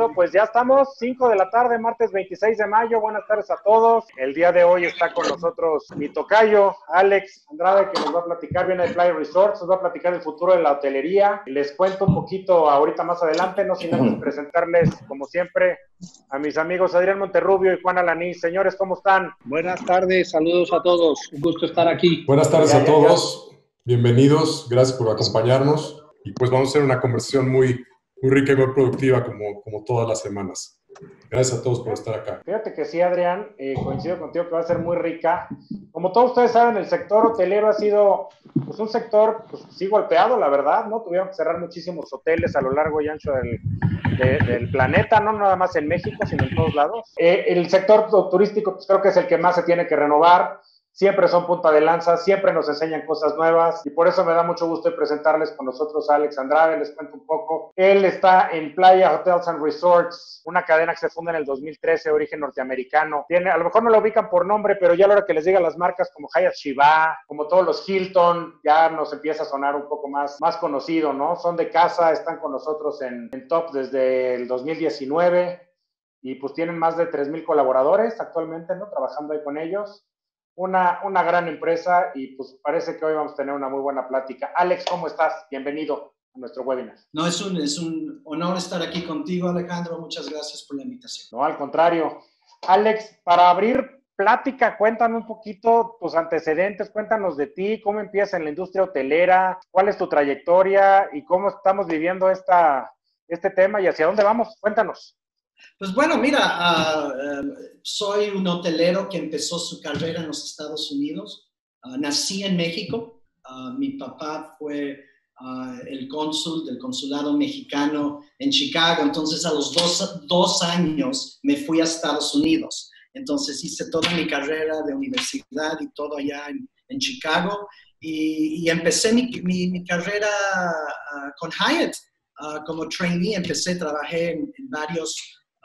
Listo, pues ya estamos, 5 de la tarde, martes 26 de mayo. Buenas tardes a todos. El día de hoy está con nosotros mi tocayo, Alex Andrade, que nos va a platicar, viene de Playa Resorts, nos va a platicar el futuro de la hotelería. Les cuento un poquito ahorita más adelante, no sin antes presentarles, como siempre, a mis amigos Adrián Monterrubio y Juan Alanís. Señores, ¿cómo están? Buenas tardes, saludos a todos, un gusto estar aquí. Buenas tardes a todos, bienvenidos, gracias por acompañarnos y pues vamos a hacer una conversación muy rica y muy productiva como todas las semanas. Gracias a todos por estar acá. Fíjate que sí, Adrián, coincido contigo que va a ser muy rica. Como todos ustedes saben, el sector hotelero ha sido pues, un sector pues, sí golpeado, la verdad, ¿no? Tuvieron que cerrar muchísimos hoteles a lo largo y ancho del planeta, no nada más en México, sino en todos lados. El sector turístico pues, creo que es el que más se tiene que renovar. Siempre son punta de lanza, siempre nos enseñan cosas nuevas y por eso me da mucho gusto presentarles con nosotros a Alex Andrade. Les cuento un poco. Él está en Playa Hotels and Resorts, una cadena que se funda en el 2013, de origen norteamericano. A lo mejor no lo ubican por nombre, pero ya a la hora que les diga las marcas como Hyatt Shiva, como todos los Hilton, ya nos empieza a sonar un poco más conocido, ¿no? Son de casa, están con nosotros en Top desde el 2019 y pues tienen más de 3,000 colaboradores actualmente, ¿no? Trabajando ahí con ellos. Una gran empresa y pues parece que hoy vamos a tener una muy buena plática. Alex, ¿cómo estás? Bienvenido a nuestro webinar. No, es un honor estar aquí contigo, Alejandro. Muchas gracias por la invitación. No, al contrario. Alex, para abrir plática, cuéntanos un poquito tus antecedentes, cuéntanos de ti, cómo empiezas en la industria hotelera, cuál es tu trayectoria y cómo estamos viviendo este tema y hacia dónde vamos. Cuéntanos. Pues bueno, mira, soy un hotelero que empezó su carrera en los Estados Unidos. Nací en México. Mi papá fue el cónsul del consulado mexicano en Chicago. Entonces, a los dos años me fui a Estados Unidos. Entonces, hice toda mi carrera de universidad y todo allá en Chicago. Y empecé mi carrera con Hyatt. Como trainee, trabajé en varios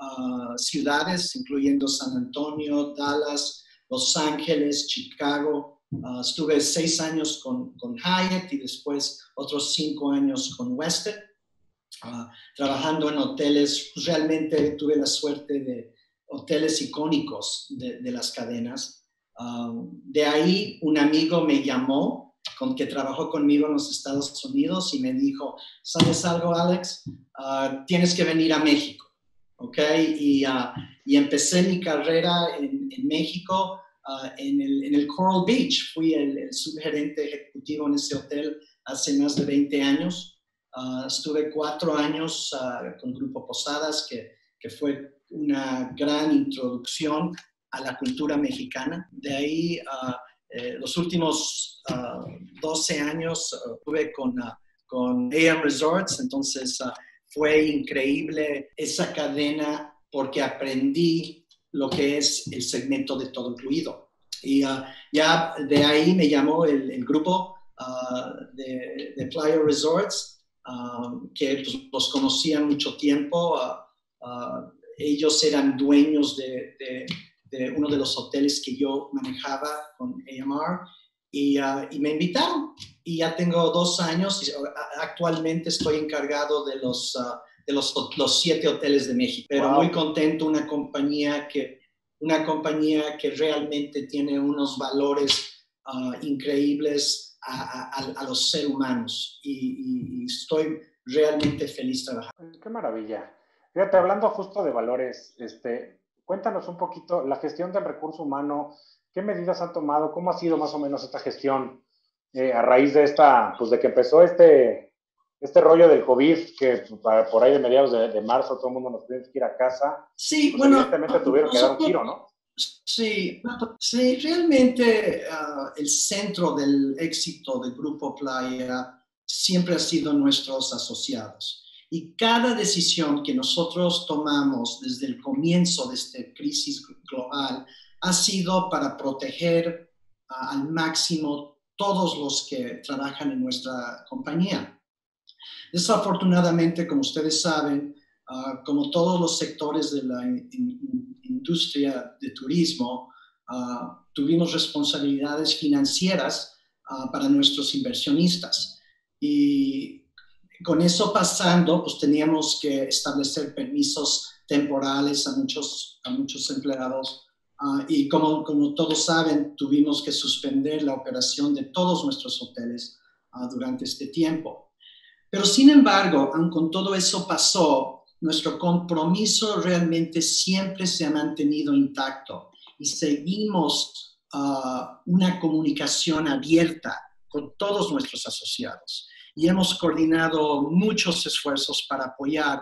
ciudades, incluyendo San Antonio, Dallas, Los Ángeles, Chicago. Estuve 6 años con Hyatt y después otros 5 años con Westin, trabajando en hoteles. Realmente tuve la suerte de hoteles icónicos de las cadenas. De ahí un amigo me llamó, que trabajó conmigo en los Estados Unidos y me dijo, ¿sabes algo, Alex? Tienes que venir a México. Okay, y empecé mi carrera en México, en el Coral Beach. Fui el subgerente ejecutivo en ese hotel hace más de 20 años. Estuve 4 años con Grupo Posadas, que fue una gran introducción a la cultura mexicana. De ahí, los últimos 12 años estuve con AM Resorts, entonces fue increíble esa cadena porque aprendí lo que es el segmento de todo incluido. Y ya de ahí me llamó el grupo de Playa Resorts, que pues, los conocía mucho tiempo. Ellos eran dueños de uno de los hoteles que yo manejaba con AMR y me invitaron. Y ya tengo 2 años y actualmente estoy encargado de los 7 hoteles de México. Pero muy contento, una compañía que realmente tiene unos valores increíbles a los seres humanos y estoy realmente feliz trabajando. Qué maravilla. Fíjate, hablando justo de valores, cuéntanos un poquito la gestión del recurso humano, qué medidas han tomado, cómo ha sido más o menos esta gestión a raíz de pues de que empezó este rollo del COVID, que por ahí de mediados de marzo todo el mundo nos tuvimos que ir a casa. Sí, pues bueno. Evidentemente tuvieron que dar un giro, ¿no? Sí, realmente el centro del éxito del Grupo Playa siempre ha sido nuestros asociados. Y cada decisión que nosotros tomamos desde el comienzo de esta crisis global ha sido para proteger al máximo todos los que trabajan en nuestra compañía. Desafortunadamente, como ustedes saben, como todos los sectores de la industria de turismo, tuvimos responsabilidades financieras para nuestros inversionistas. Y con eso pasando, pues teníamos que establecer permisos temporales a muchos empleados. Y como todos saben, tuvimos que suspender la operación de todos nuestros hoteles durante este tiempo. Pero sin embargo, aun con todo eso pasó, nuestro compromiso realmente siempre se ha mantenido intacto y seguimos una comunicación abierta con todos nuestros asociados. Y hemos coordinado muchos esfuerzos para apoyar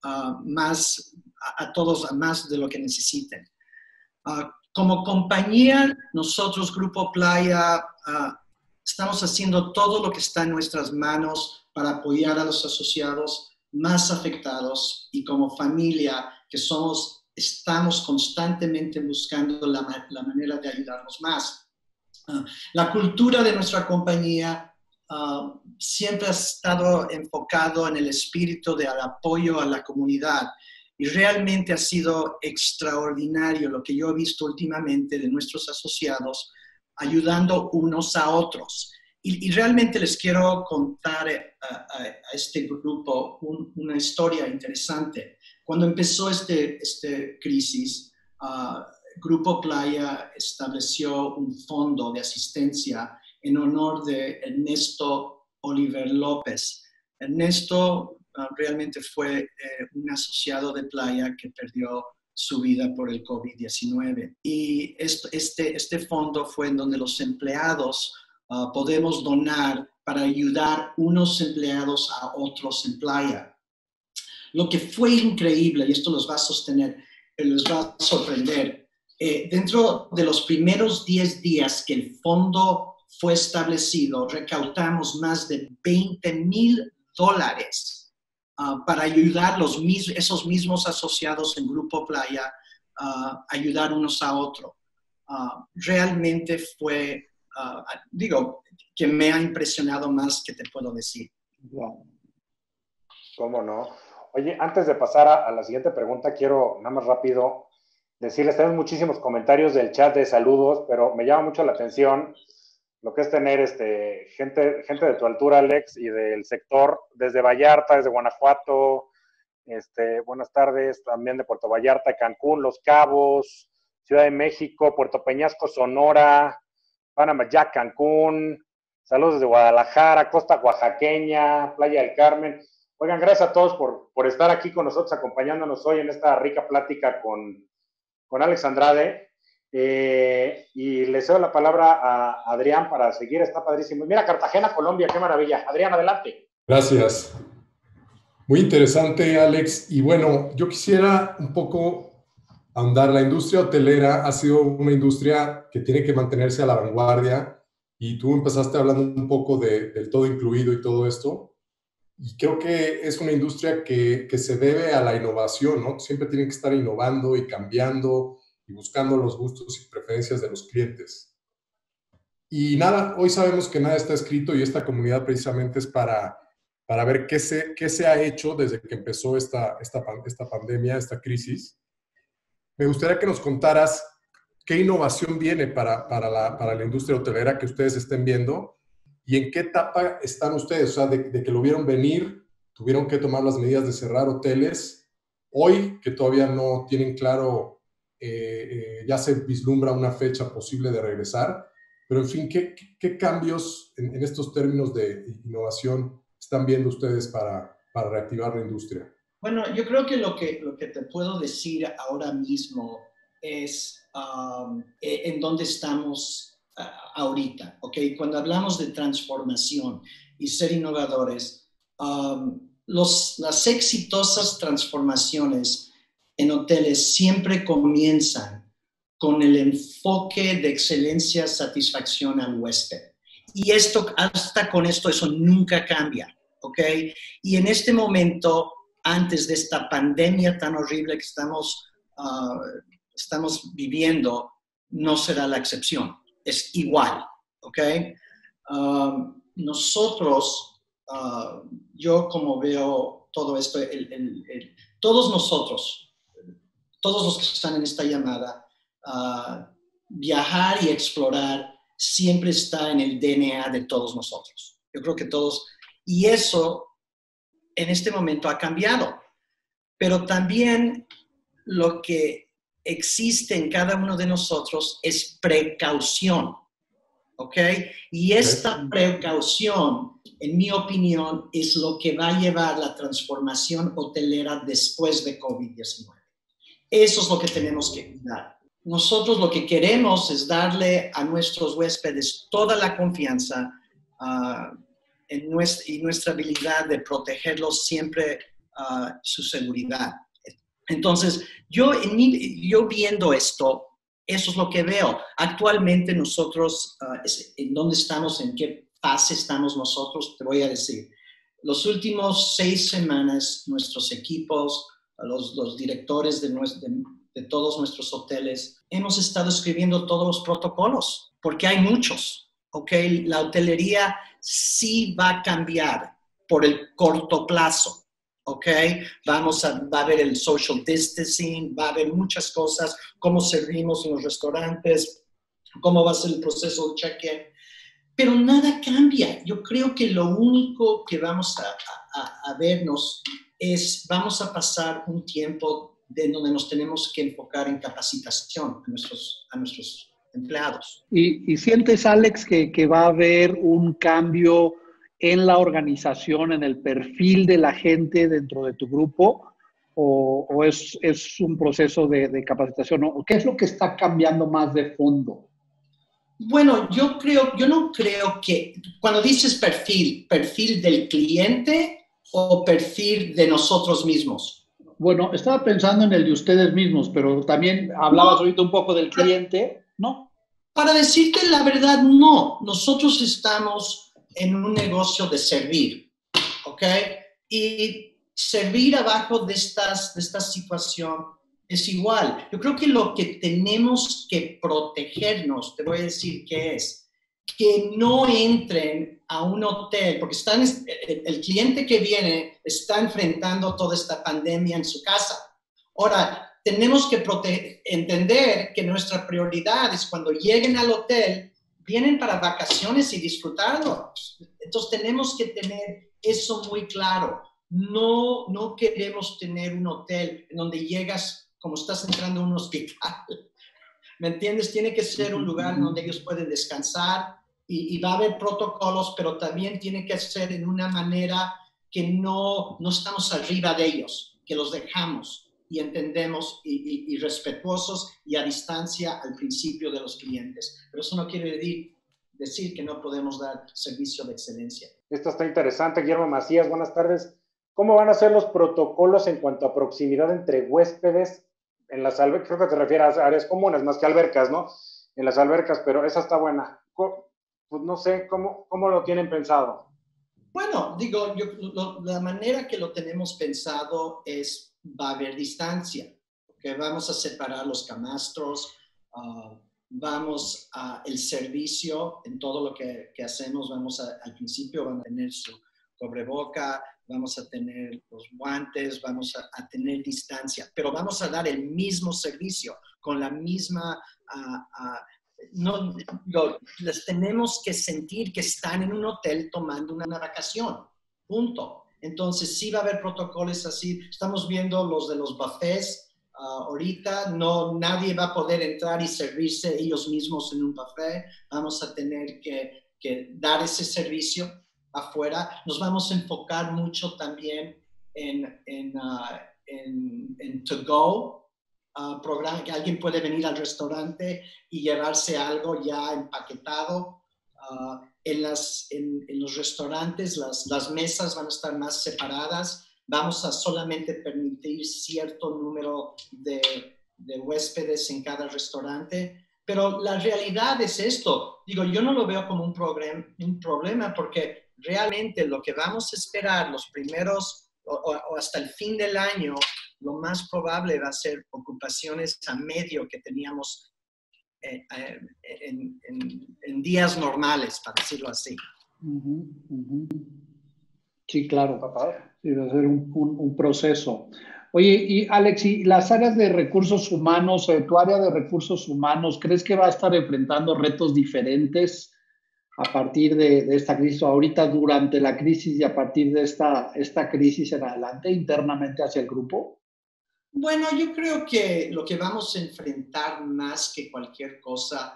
a todos a más de lo que necesiten. Como compañía, nosotros, Grupo Playa, estamos haciendo todo lo que está en nuestras manos para apoyar a los asociados más afectados y como familia que estamos constantemente buscando la manera de ayudarlos más. La cultura de nuestra compañía siempre ha estado enfocado en el espíritu del apoyo a la comunidad y realmente ha sido extraordinario lo que yo he visto últimamente de nuestros asociados ayudando unos a otros. Y realmente les quiero contar a este grupo una historia interesante. Cuando empezó este crisis, Grupo Playa estableció un fondo de asistencia en honor de Ernesto Oliver López. Ernesto realmente fue un asociado de Playa que perdió su vida por el COVID-19. Y este fondo fue en donde los empleados podemos donar para ayudar unos empleados a otros en Playa. Lo que fue increíble, y esto los va a les va a sorprender, dentro de los primeros 10 días que el fondo fue establecido, recaudamos más de $20,000 para ayudar esos mismos asociados en Grupo Playa a ayudar unos a otros. Realmente fue, que me ha impresionado más que te puedo decir. Wow. ¿Cómo no? Oye, antes de pasar a la siguiente pregunta, quiero nada más rápido decirles, tenemos muchísimos comentarios del chat de saludos, pero me llama mucho la atención lo que es tener gente de tu altura, Alex, y del sector, desde Vallarta, desde Guanajuato, buenas tardes, también de Puerto Vallarta, Cancún, Los Cabos, Ciudad de México, Puerto Peñasco, Sonora, Panamá, ya Cancún, saludos desde Guadalajara, Costa Oaxaqueña, Playa del Carmen. Oigan, gracias a todos por estar aquí con nosotros, acompañándonos hoy en esta rica plática con Alex Andrade. Y le cedo la palabra a Adrián para seguir, está padrísimo. Mira, Cartagena, Colombia, qué maravilla. Adrián, adelante. Gracias. Muy interesante, Alex. Y bueno, yo quisiera un poco ahondar. La industria hotelera ha sido una industria que tiene que mantenerse a la vanguardia y tú empezaste hablando un poco del todo incluido y todo esto. Y creo que es una industria que se debe a la innovación, ¿no? Siempre tienen que estar innovando y cambiando y buscando los gustos y preferencias de los clientes. Y nada, hoy sabemos que nada está escrito y esta comunidad precisamente es para ver qué se ha hecho desde que empezó esta pandemia, esta crisis. Me gustaría que nos contaras qué innovación viene para la industria hotelera que ustedes estén viendo y en qué etapa están ustedes, o sea, de que lo vieron venir, tuvieron que tomar las medidas de cerrar hoteles, hoy que todavía no tienen claro, ya se vislumbra una fecha posible de regresar, pero en fin, ¿qué cambios en estos términos de innovación están viendo ustedes para reactivar la industria? Bueno, yo creo que lo que te puedo decir ahora mismo es en dónde estamos ahorita, ¿ok? Cuando hablamos de transformación y ser innovadores, las exitosas transformaciones en hoteles siempre comienzan con el enfoque de excelencia, satisfacción al huésped. Y hasta con esto, eso nunca cambia, ¿ok? Y en este momento, antes de esta pandemia tan horrible que estamos viviendo, no será la excepción. Es igual, ¿ok? Nosotros, yo como veo todo esto, todos nosotros, todos los que están en esta llamada, viajar y explorar siempre está en el DNA de todos nosotros. Yo creo que todos, y eso en este momento ha cambiado. Pero también lo que existe en cada uno de nosotros es precaución, ¿ok? Y esta precaución, en mi opinión, es lo que va a llevar la transformación hotelera después de COVID-19. Eso es lo que tenemos que cuidar. Nosotros lo que queremos es darle a nuestros huéspedes toda la confianza y nuestra habilidad de protegerlos siempre, su seguridad. Entonces, yo viendo esto, eso es lo que veo. Actualmente nosotros, ¿en dónde estamos? ¿En qué fase estamos nosotros? Te voy a decir. Los últimos 6 semanas, nuestros equipos, los directores de todos nuestros hoteles, hemos estado escribiendo todos los protocolos, porque hay muchos, ¿ok? La hotelería sí va a cambiar por el corto plazo. ¿Ok? Va a haber el social distancing, va a haber muchas cosas, cómo servimos en los restaurantes, cómo va a ser el proceso de check-in, pero nada cambia. Yo creo que lo único que vamos a vernos es, vamos a pasar un tiempo de donde nos tenemos que enfocar en capacitación a nuestros empleados. ¿Y sientes, Alex, que va a haber un cambio en la organización, en el perfil de la gente dentro de tu grupo, o es un proceso de capacitación? ¿O qué es lo que está cambiando más de fondo? Bueno, yo no creo que, cuando dices perfil del cliente o perfil de nosotros mismos. Bueno, estaba pensando en el de ustedes mismos, pero también hablabas ahorita un poco del cliente, ¿no? Para decirte la verdad, no. Nosotros estamos en un negocio de servir, ¿ok? Y servir abajo de esta situación es igual. Yo creo que lo que tenemos que protegernos, te voy a decir qué es, que no entren a un hotel, porque el cliente que viene está enfrentando toda esta pandemia en su casa. Ahora, tenemos que entender que nuestra prioridad es cuando lleguen al hotel, vienen para vacaciones y disfrutarlo. Entonces tenemos que tener eso muy claro. No queremos tener un hotel en donde llegas como estás entrando a un hospital. ¿Me entiendes? Tiene que ser un lugar donde ellos pueden descansar y va a haber protocolos, pero también tiene que ser en una manera que no estamos arriba de ellos, que los dejamos y entendemos y respetuosos y a distancia al principio de los clientes. Pero eso no quiere decir que no podemos dar servicio de excelencia. Esto está interesante, Guillermo Macías. Buenas tardes. ¿Cómo van a ser los protocolos en cuanto a proximidad entre huéspedes en las albercas? Creo que te refieres a áreas comunes, más que albercas, ¿no? En las albercas, pero esa está buena. Pues no sé, ¿cómo lo tienen pensado? Bueno, digo, la manera que lo tenemos pensado es, va a haber distancia, ¿okay? Vamos a separar los camastros, vamos a el servicio, en todo lo que hacemos, al principio van a tener su cubreboca, vamos a tener los guantes, vamos a tener distancia, pero vamos a dar el mismo servicio, con la misma... les tenemos que sentir que están en un hotel tomando una vacación, punto. Entonces sí va a haber protocolos así. Estamos viendo los de los buffets ahorita. Nadie va a poder entrar y servirse ellos mismos en un buffet. Vamos a tener que dar ese servicio afuera. Nos vamos a enfocar mucho también en to go. Programa que alguien puede venir al restaurante y llevarse algo ya empaquetado. En los restaurantes las mesas van a estar más separadas. Vamos a solamente permitir cierto número de huéspedes en cada restaurante. Pero la realidad es esto. Digo, yo no lo veo como un problema porque realmente lo que vamos a esperar los primeros o hasta el fin del año, lo más probable va a ser ocupaciones a medio que teníamos en días normales, para decirlo así. Sí, claro. Sí, va a ser un proceso. Oye, y Alex, ¿y las áreas de recursos humanos, tu área de recursos humanos, crees que va a estar enfrentando retos diferentes a partir de esta crisis, o ahorita durante la crisis y a partir de esta crisis en adelante, internamente hacia el grupo? Bueno, yo creo que lo que vamos a enfrentar más que cualquier cosa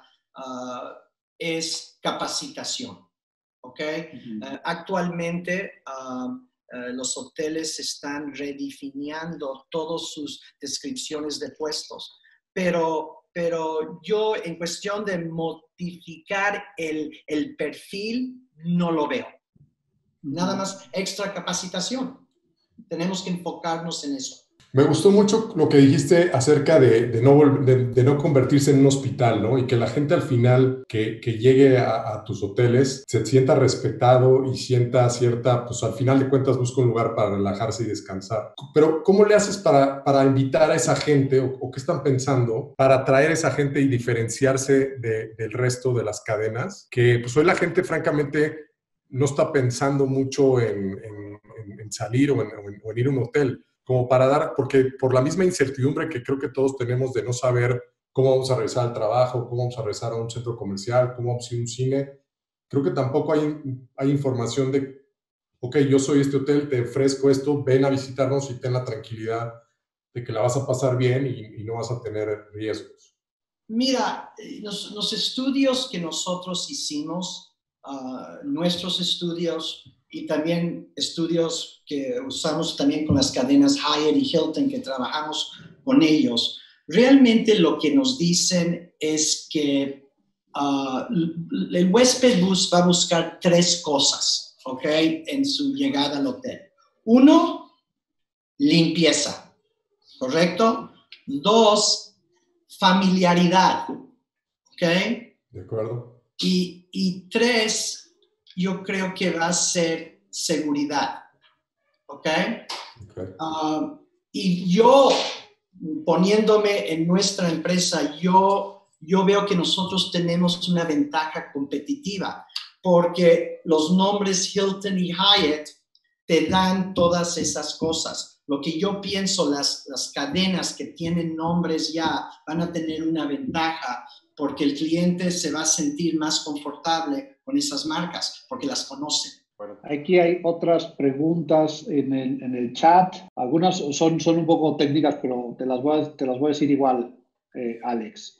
es capacitación, ¿ok? Actualmente los hoteles están redefiniendo todas sus descripciones de puestos, pero yo en cuestión de modificar el perfil no lo veo. Nada más extra capacitación. Tenemos que enfocarnos en eso. Me gustó mucho lo que dijiste acerca de no convertirse en un hospital, ¿no? Y que la gente al final que llegue a tus hoteles se sienta respetado y sienta cierta, pues al final de cuentas busca un lugar para relajarse y descansar. Pero ¿cómo le haces para invitar a esa gente o qué están pensando para atraer a esa gente y diferenciarse del resto de las cadenas? Que pues hoy la gente francamente no está pensando mucho en salir o en ir a un hotel, como para dar, porque por la misma incertidumbre que creo que todos tenemos de no saber cómo vamos a regresar al trabajo, cómo vamos a regresar a un centro comercial, cómo vamos a ir a un cine, creo que tampoco hay información de, ok, yo soy este hotel, te ofrezco esto, ven a visitarnos y ten la tranquilidad de que la vas a pasar bien y no vas a tener riesgos. Mira, los estudios que nosotros hicimos, nuestros estudios y también estudios que usamos también con las cadenas Hyatt y Hilton, que trabajamos con ellos, realmente lo que nos dicen es que el huésped va a buscar 3 cosas, ¿ok? En su llegada al hotel. 1, limpieza, ¿correcto? 2, familiaridad, ¿ok? De acuerdo. Y 3, yo creo que va a ser seguridad, ¿ok? Okay. Y yo, poniéndome en nuestra empresa, yo veo que nosotros tenemos una ventaja competitiva, porque los nombres Hilton y Hyatt te dan todas esas cosas. Lo que yo pienso, las cadenas que tienen nombres ya van a tener una ventaja porque el cliente se va a sentir más confortable con esas marcas porque las conoce. Aquí hay otras preguntas en el chat. Algunas son un poco técnicas, pero te las voy a decir igual, Alex.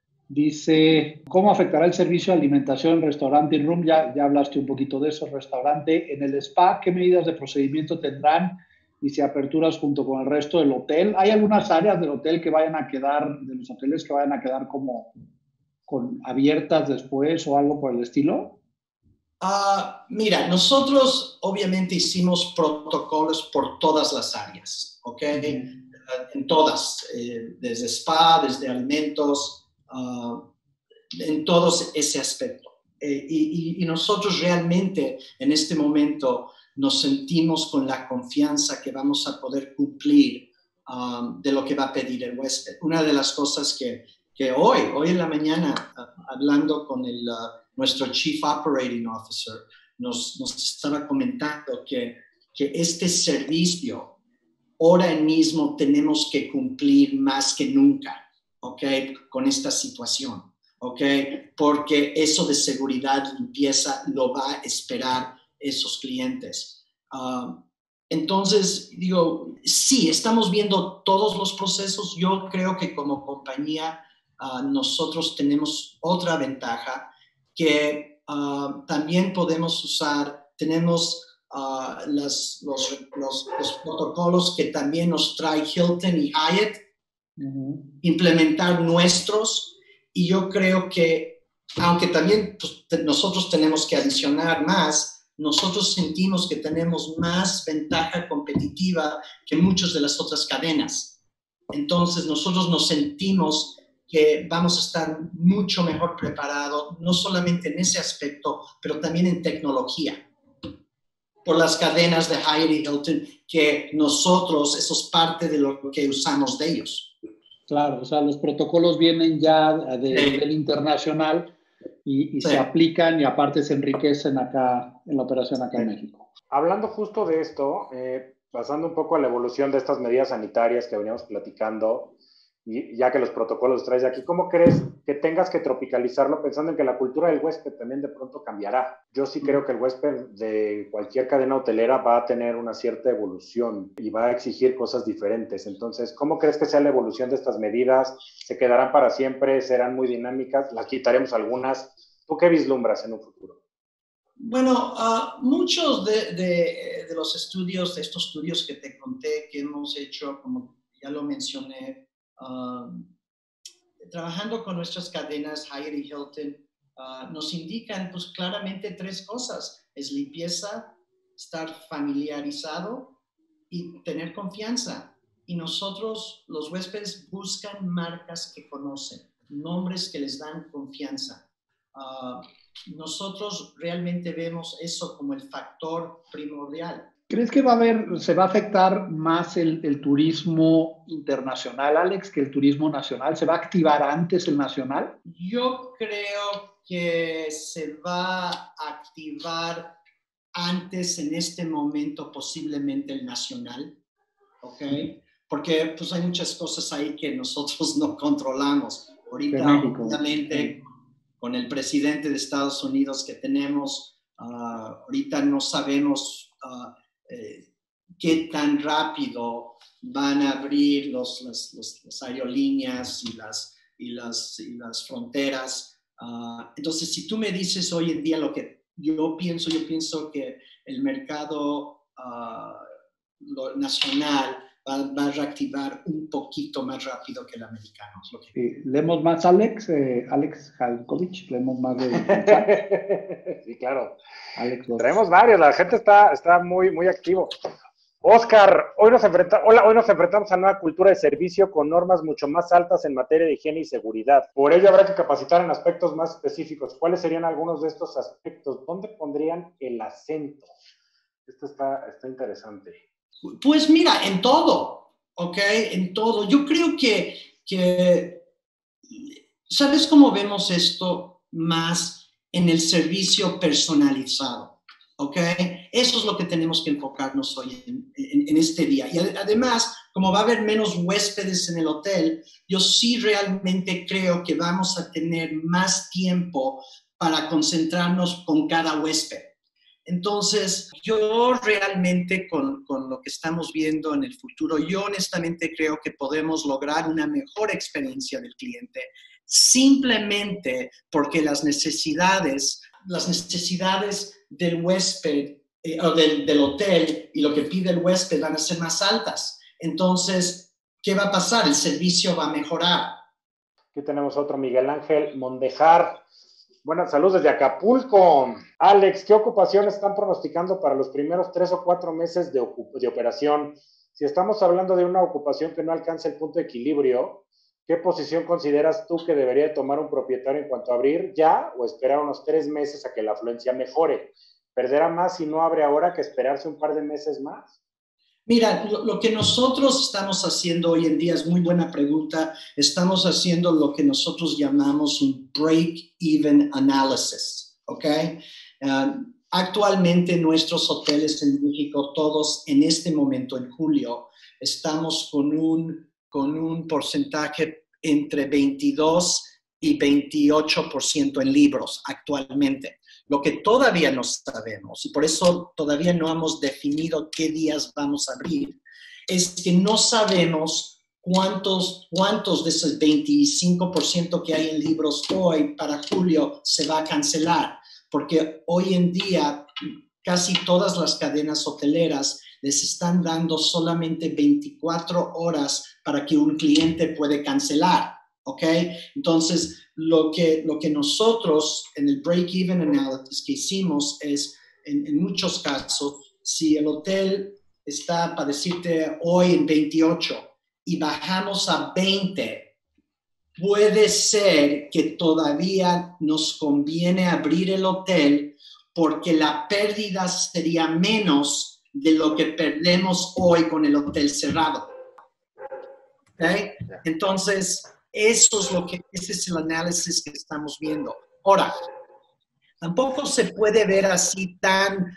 Dice, ¿cómo afectará el servicio de alimentación en restaurante y room? Ya hablaste un poquito de eso, restaurante. En el spa, ¿qué medidas de procedimiento tendrán? Y si aperturas junto con el resto del hotel. ¿Hay algunas áreas del hotel que vayan a quedar, de los hoteles que vayan a quedar como abiertas después o algo por el estilo? Mira, nosotros obviamente hicimos protocolos por todas las áreas, ¿ok? En todas, desde spa, desde alimentos, en todo ese aspecto. Y nosotros realmente en este momento nos sentimos con la confianza que vamos a poder cumplir de lo que va a pedir el huésped. Una de las cosas que hoy en la mañana, hablando con nuestro Chief Operating Officer, nos estaba comentando que este servicio ahora mismo tenemos que cumplir más que nunca, ¿ok? Con esta situación, ¿ok? Porque eso de seguridad, limpieza, lo va a esperar esos clientes. Entonces, digo, sí, estamos viendo todos los procesos. Yo creo que como compañía nosotros tenemos otra ventaja que también podemos usar. Tenemos los protocolos que también nos trae Hilton y Hyatt, implementar nuestros, y yo creo que, aunque también pues, nosotros tenemos que adicionar más, nosotros sentimos que tenemos más ventaja competitiva que muchas de las otras cadenas. Entonces nosotros nos sentimos que vamos a estar mucho mejor preparados, no solamente en ese aspecto, pero también en tecnología, por las cadenas de Hyatt y Hilton, que nosotros, eso es parte de lo que usamos de ellos. Claro, o sea, los protocolos vienen ya del internacional y se aplican y aparte se enriquecen acá en la operación acá en México. Hablando justo de esto, pasando un poco a la evolución de estas medidas sanitarias que veníamos platicando, y ya que los protocolos los traes de aquí, ¿cómo crees que tengas que tropicalizarlo pensando en que la cultura del huésped también de pronto cambiará? Yo sí creo que el huésped de cualquier cadena hotelera va a tener una cierta evolución y va a exigir cosas diferentes. Entonces, ¿cómo crees que sea la evolución de estas medidas? ¿Se quedarán para siempre? ¿Serán muy dinámicas? ¿Las quitaremos algunas? ¿Tú qué vislumbras en un futuro? Bueno, muchos de los estudios, de estos estudios que te conté, que hemos hecho, como ya lo mencioné, trabajando con nuestras cadenas Hyatt y Hilton, nos indican pues claramente tres cosas. Es limpieza, estar familiarizado y tener confianza. Y nosotros, los huéspedes, buscan marcas que conocen, nombres que les dan confianza. Nosotros realmente vemos eso como el factor primordial. ¿Crees que se va a afectar más el turismo internacional, Alex, que el turismo nacional? ¿Se va a activar antes el nacional? Yo creo que se va a activar antes, en este momento, posiblemente el nacional, ¿ok? Porque pues hay muchas cosas ahí que nosotros no controlamos. Ahorita, obviamente, con el presidente de Estados Unidos que tenemos, ahorita no sabemos qué tan rápido van a abrir las aerolíneas y las fronteras. Entonces, si tú me dices hoy en día lo que yo pienso que el mercado nacional va a reactivar un poquito más rápido que el americano. Es lo que... ¿Leemos más Alex Halkovich? ¿Leemos más de... Sí, claro. Alex, traemos varios, la gente está muy, muy activo. Oscar, hoy nos enfrentamos a una nueva cultura de servicio con normas mucho más altas en materia de higiene y seguridad. Por ello habrá que capacitar en aspectos más específicos. ¿Cuáles serían algunos de estos aspectos? ¿Dónde pondrían el acento? Esto está interesante. Pues mira, en todo, ¿ok? En todo. Yo creo que ¿sabes cómo vemos esto más en el servicio personalizado? ¿Ok? Eso es lo que tenemos que enfocarnos hoy en este día. Y además, como va a haber menos huéspedes en el hotel, yo sí realmente creo que vamos a tener más tiempo para concentrarnos con cada huésped. Entonces, yo realmente con lo que estamos viendo en el futuro, yo honestamente creo que podemos lograr una mejor experiencia del cliente simplemente porque las necesidades del huésped o del hotel y lo que pide el huésped van a ser más altas. Entonces, ¿qué va a pasar? El servicio va a mejorar. Aquí tenemos otro, Miguel Ángel Mondejar. Buenas, saludos desde Acapulco. Alex, ¿qué ocupaciones están pronosticando para los primeros 3 o 4 meses de operación? Si estamos hablando de una ocupación que no alcanza el punto de equilibrio, ¿qué posición consideras tú que debería tomar un propietario en cuanto a abrir ya o esperar unos 3 meses a que la afluencia mejore? ¿Perderá más si no abre ahora que esperarse un par de meses más? Mira, lo que nosotros estamos haciendo hoy en día es muy buena pregunta. Estamos haciendo lo que nosotros llamamos un break-even analysis, ¿ok? Actualmente nuestros hoteles en México, todos en este momento, en julio, estamos con un porcentaje entre 22 y 28% en libros actualmente. Lo que todavía no sabemos, y por eso todavía no hemos definido qué días vamos a abrir, es que no sabemos cuántos de esos 25% que hay en libros hoy para julio se va a cancelar, porque hoy en día casi todas las cadenas hoteleras les están dando solamente 24 horas para que un cliente puede cancelar, ¿ok? Entonces, lo que nosotros en el break-even analysis que hicimos es, en muchos casos, si el hotel está, para decirte, hoy en 28 y bajamos a 20, puede ser que todavía nos conviene abrir el hotel porque la pérdida sería menos de lo que perdemos hoy con el hotel cerrado. ¿Okay? Entonces, ese es el análisis que estamos viendo. Ahora, tampoco se puede ver así tan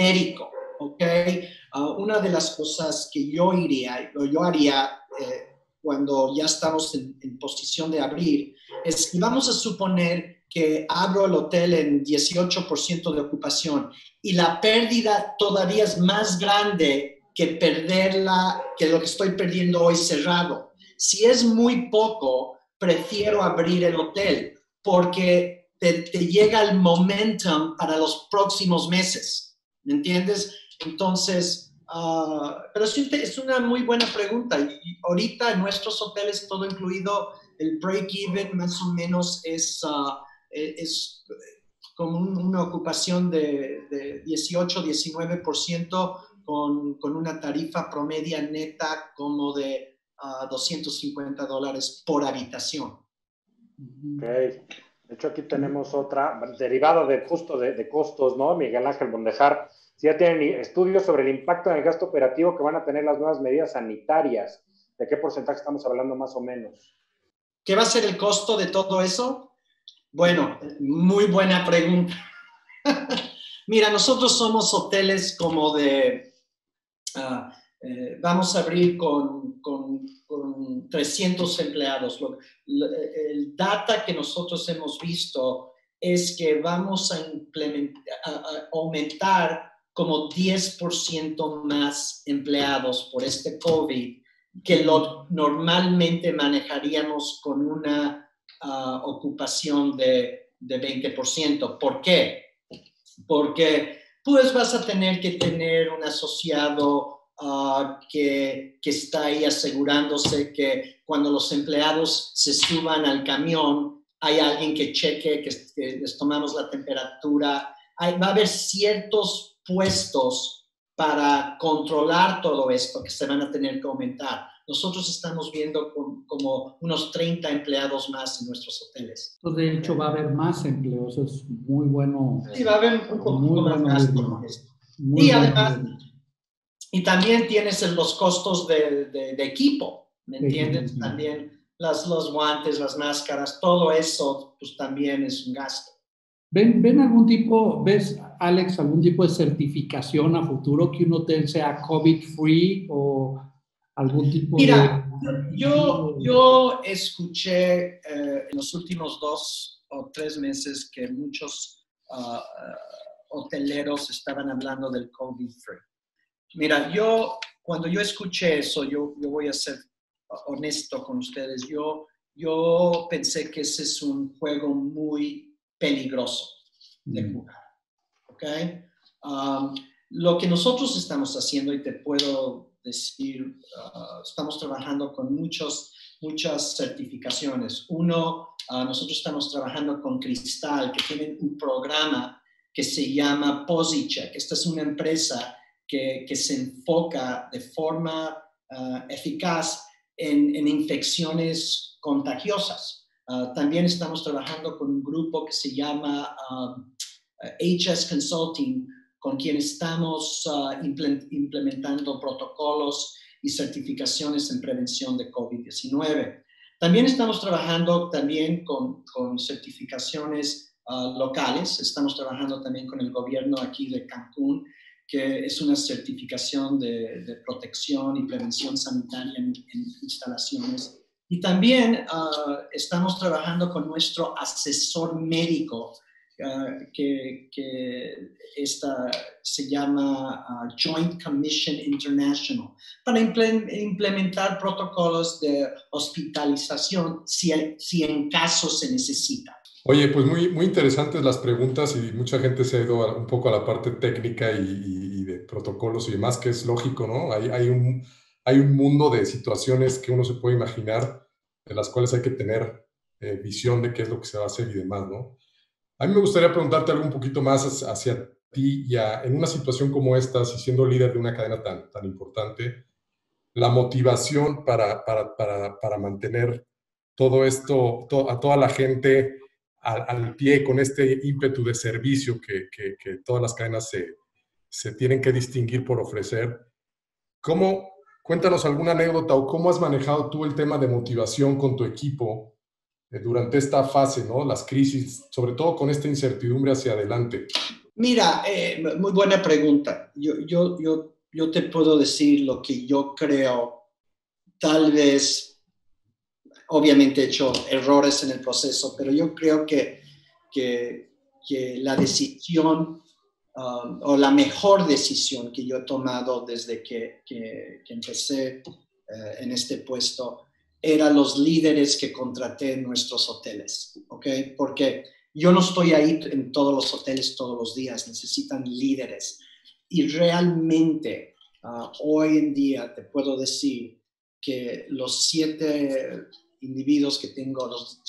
numérico, ¿ok? Una de las cosas que yo haría, cuando ya estamos en posición de abrir, es que vamos a suponer que abro el hotel en 18% de ocupación y la pérdida todavía es más grande que perderla, que lo que estoy perdiendo hoy cerrado. Si es muy poco, prefiero abrir el hotel porque te llega el momentum para los próximos meses, ¿me entiendes? Entonces, pero es una muy buena pregunta. Y ahorita en nuestros hoteles, todo incluido, el break-even más o menos es como una ocupación de 18-19% con una tarifa promedia neta como de $250 por habitación. Ok. De hecho, aquí tenemos otra derivada de justo de costos, ¿no? Miguel Ángel Bondejar. Si ya tienen estudios sobre el impacto en el gasto operativo que van a tener las nuevas medidas sanitarias. ¿De qué porcentaje estamos hablando más o menos? ¿Qué va a ser el costo de todo eso? Bueno, muy buena pregunta. Mira, nosotros somos hoteles como de... vamos a abrir con 300 empleados. El data que nosotros hemos visto es que vamos a aumentar como 10% más empleados por este COVID que lo normalmente manejaríamos con una ocupación de 20%. ¿Por qué? Porque pues vas a tener que tener un asociado que está ahí asegurándose que cuando los empleados se suban al camión, hay alguien que cheque, que les tomamos la temperatura. Va a haber ciertos puestos para controlar todo esto que se van a tener que aumentar. Nosotros estamos viendo como unos 30 empleados más en nuestros hoteles. De hecho, va a haber más empleos. Es muy bueno. Sí, va a haber un poco más gasto. Y además... Y también tienes los costos de equipo, ¿me entiendes? Sí. También los guantes, las máscaras, todo eso pues también es un gasto. ¿Ven algún tipo, ves, Alex, algún tipo de certificación a futuro que un hotel sea COVID-free o algún tipo de... Mira, yo escuché en los últimos 2 o 3 meses que muchos hoteleros estaban hablando del COVID-free. Mira, cuando yo escuché eso, yo voy a ser honesto con ustedes, yo pensé que ese es un juego muy peligroso de jugar, ¿ok? Lo que nosotros estamos haciendo, y te puedo decir, estamos trabajando con muchas certificaciones. Nosotros estamos trabajando con Cristal, que tienen un programa que se llama PosiCheck. Esta es una empresa que se enfoca de forma eficaz en infecciones contagiosas. También estamos trabajando con un grupo que se llama HS Consulting, con quien estamos implementando protocolos y certificaciones en prevención de COVID-19. También estamos trabajando con certificaciones locales. Estamos trabajando también con el gobierno aquí de Cancún, que es una certificación de protección y prevención sanitaria en instalaciones. Y también estamos trabajando con nuestro asesor médico, que se llama Joint Commission International, para implementar protocolos de hospitalización si en caso se necesita. Oye, pues muy interesantes las preguntas y mucha gente se ha ido un poco a la parte técnica y de protocolos y demás, que es lógico, ¿no? Hay un mundo de situaciones que uno se puede imaginar, de las cuales hay que tener visión de qué es lo que se va a hacer y demás, ¿no? A mí me gustaría preguntarte algo un poquito más hacia ti, en una situación como esta, si siendo líder de una cadena tan importante, la motivación para mantener todo esto, a toda la gente al pie con este ímpetu de servicio que todas las cadenas se tienen que distinguir por ofrecer. Cuéntanos alguna anécdota o cómo has manejado tú el tema de motivación con tu equipo durante esta fase, ¿no? Las crisis, sobre todo con esta incertidumbre hacia adelante. Mira, muy buena pregunta. Yo te puedo decir lo que yo creo. Tal vez obviamente he hecho errores en el proceso, pero yo creo que la decisión o la mejor decisión que yo he tomado desde que empecé en este puesto eran los líderes que contraté en nuestros hoteles, ¿ok? Porque yo no estoy ahí en todos los hoteles todos los días, necesitan líderes. Y realmente hoy en día te puedo decir que los 7 individuos que tengo, los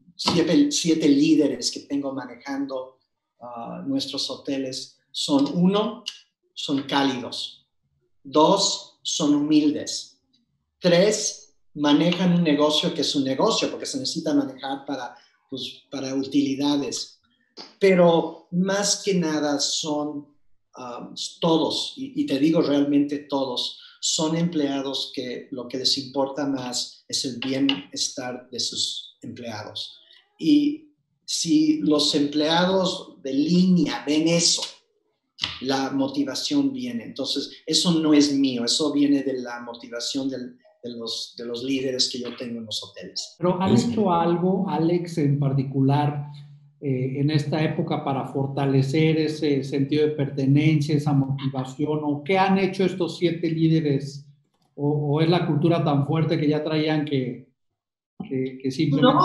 7 líderes que tengo manejando nuestros hoteles son: 1, son cálidos; 2, son humildes; 3, manejan un negocio que es un negocio porque se necesita manejar para utilidades, pero más que nada son todos, y te digo realmente todos, son empleados que lo que les importa más es el bienestar de sus empleados. Y si los empleados de línea ven eso, la motivación viene. Entonces, eso no es mío, eso viene de la motivación de los líderes que yo tengo en los hoteles. ¿Pero han hecho algo, Alex, en particular en esta época para fortalecer ese sentido de pertenencia, esa motivación? ¿O qué han hecho estos 7 líderes? ¿O es la cultura tan fuerte que ya traían que simplemente...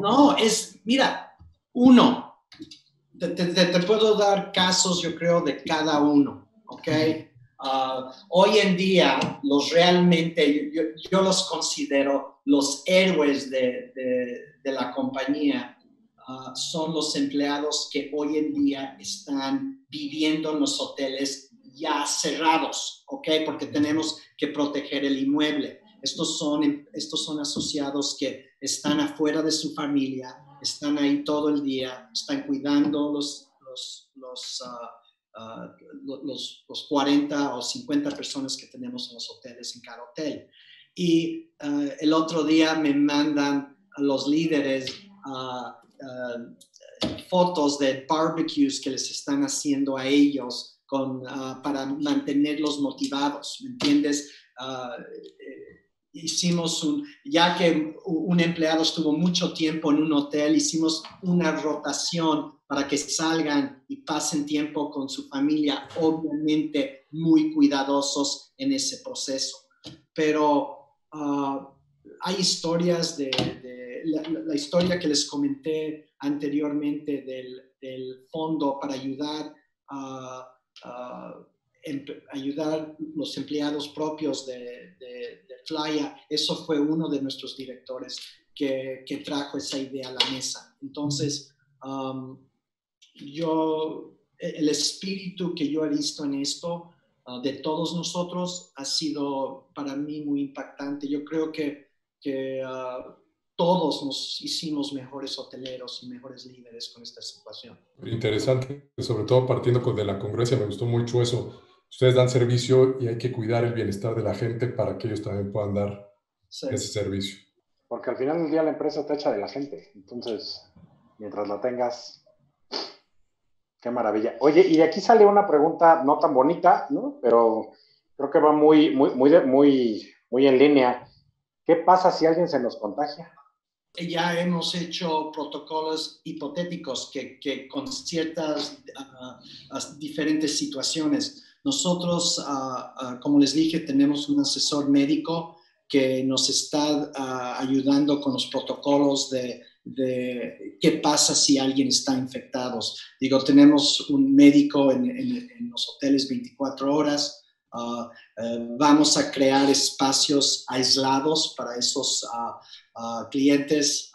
Mira, 1, te puedo dar casos, yo creo, de cada uno, ¿ok? Hoy en día, realmente, yo los considero los héroes de la compañía. Son los empleados que hoy en día están viviendo en los hoteles ya cerrados, ¿ok? Porque tenemos que proteger el inmueble. Estos son asociados que están afuera de su familia, están ahí todo el día, están cuidando los 40 o 50 personas que tenemos en los hoteles, en cada hotel. Y el otro día me mandan a los líderes fotos de barbecues que les están haciendo a ellos para mantenerlos motivados, ¿me entiendes? Ya que un empleado estuvo mucho tiempo en un hotel, hicimos una rotación para que salgan y pasen tiempo con su familia, obviamente muy cuidadosos en ese proceso. Pero hay historias la historia que les comenté anteriormente del fondo para ayudar los empleados propios de Playa. Eso fue uno de nuestros directores que trajo esa idea a la mesa. Entonces, el espíritu que yo he visto en esto de todos nosotros ha sido para mí muy impactante. Yo creo que todos nos hicimos mejores hoteleros y mejores líderes con esta situación. Interesante, sobre todo partiendo de la congruencia, me gustó mucho eso. Ustedes dan servicio y hay que cuidar el bienestar de la gente para que ellos también puedan dar ese servicio. Porque al final del día la empresa está hecha de la gente. Entonces, mientras la tengas, qué maravilla. Oye, y de aquí sale una pregunta no tan bonita, ¿no? Pero creo que va muy en línea. ¿Qué pasa si alguien se nos contagia? Ya hemos hecho protocolos hipotéticos que con ciertas diferentes situaciones. Nosotros, como les dije, tenemos un asesor médico que nos está ayudando con los protocolos de qué pasa si alguien está infectado. Digo, tenemos un médico en los hoteles 24 horas. Vamos a crear espacios aislados para esos clientes.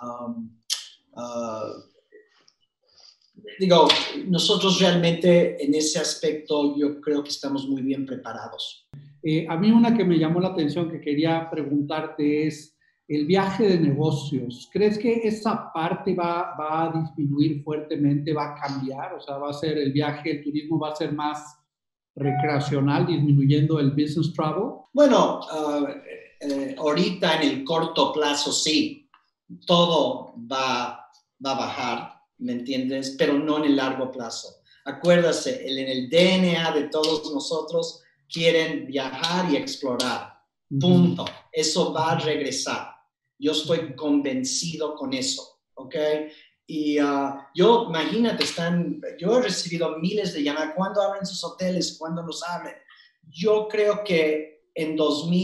Digo, nosotros realmente en ese aspecto yo creo que estamos muy bien preparados. A mí una que me llamó la atención que quería preguntarte es el viaje de negocios. ¿Crees que esa parte va a disminuir fuertemente, va a cambiar? O sea, va a ser el turismo va a ser más recreacional, disminuyendo el business travel. Bueno, ahorita en el corto plazo sí, todo va a bajar, ¿me entiendes? Pero no en el largo plazo. Acuérdate, en el DNA de todos nosotros quieren viajar y explorar. Punto. Eso va a regresar. Yo estoy convencido con eso, ¿ok? Y yo, imagínate, yo he recibido miles de llamadas. ¿Cuándo abren sus hoteles? ¿Cuándo los abren? Yo creo que en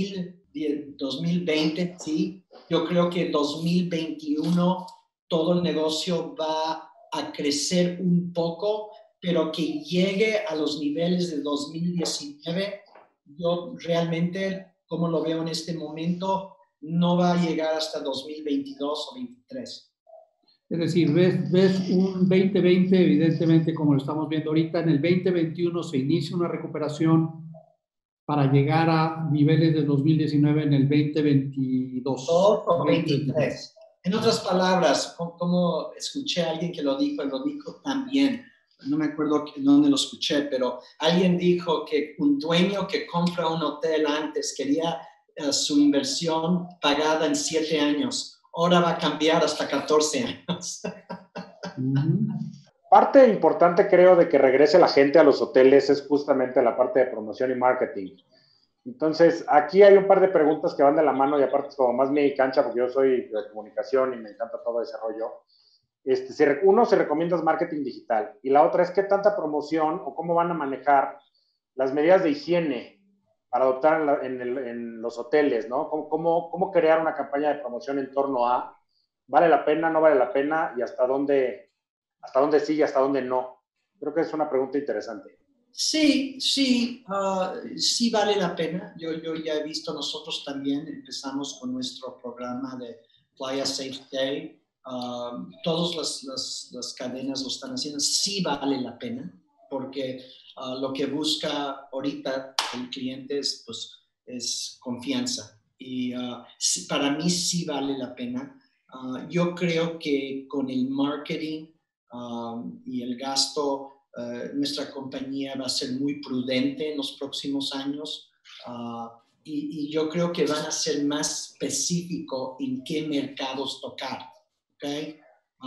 2020, sí. Yo creo que en 2021 todo el negocio va a crecer un poco, pero que llegue a los niveles de 2019, yo realmente, como lo veo en este momento, no va a llegar hasta 2022 o 2023. Es decir, ves un 2020, evidentemente, como lo estamos viendo ahorita, en el 2021 se inicia una recuperación para llegar a niveles de 2019 en el 2022. O 2023. En otras palabras, como escuché a alguien que lo dijo también, no me acuerdo dónde lo escuché, pero alguien dijo que un dueño que compra un hotel antes quería su inversión pagada en 7 años. Ahora va a cambiar hasta 14 años. Parte importante, creo, de que regrese la gente a los hoteles es justamente la parte de promoción y marketing. Entonces, aquí hay un par de preguntas que van de la mano y aparte es como más mi cancha porque yo soy de comunicación y me encanta todo ese rollo. Uno, si recomiendas marketing digital y la otra es qué tanta promoción o cómo van a manejar las medidas de higiene para adoptar en los hoteles, ¿no? ¿Cómo crear una campaña de promoción en torno a vale la pena, no vale la pena y hasta dónde sí y hasta dónde no? Creo que es una pregunta interesante. Sí, sí vale la pena. Yo ya he visto, nosotros también empezamos con nuestro programa de Playa Safe Day. Todas las cadenas lo están haciendo. Sí vale la pena, porque lo que busca ahorita el cliente es confianza. Y para mí sí vale la pena. Yo creo que con el marketing y el gasto, nuestra compañía va a ser muy prudente en los próximos años y yo creo que van a ser más específicos en qué mercados tocar. ¿Okay?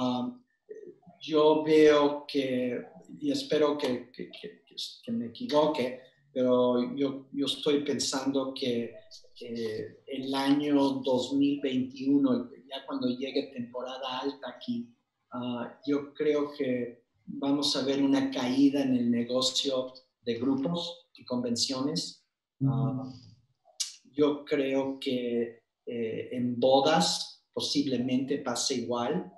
Yo veo que, y espero que me equivoque, pero yo estoy pensando que el año 2021, ya cuando llegue temporada alta aquí, yo creo que vamos a ver una caída en el negocio de grupos y convenciones. Yo creo que en bodas posiblemente pase igual,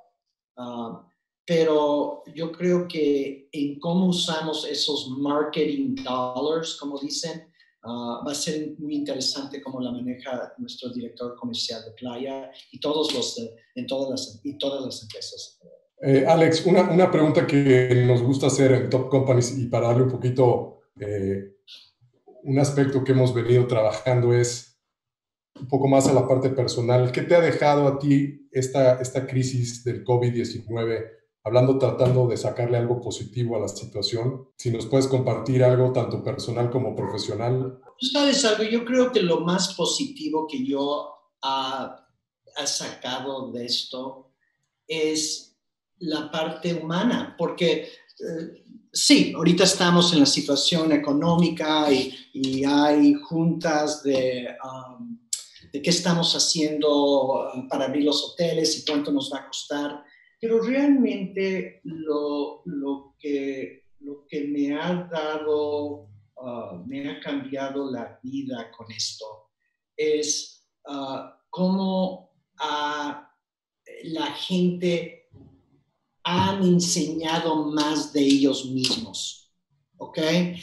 pero yo creo que en cómo usamos esos marketing dollars, como dicen, va a ser muy interesante cómo la maneja nuestro director comercial de Playa y todas las empresas. Alex, una pregunta que nos gusta hacer en Top Companies y para darle un poquito un aspecto que hemos venido trabajando es un poco más a la parte personal. ¿Qué te ha dejado a ti esta crisis del COVID-19? Tratando de sacarle algo positivo a la situación. Si nos puedes compartir algo tanto personal como profesional. ¿Sabes algo? Yo creo que lo más positivo que yo he sacado de esto es la parte humana, porque sí, ahorita estamos en la situación económica y hay juntas de qué estamos haciendo para abrir los hoteles y cuánto nos va a costar, pero realmente lo que me ha dado, me ha cambiado la vida con esto es cómo la gente han enseñado más de ellos mismos, ¿ok?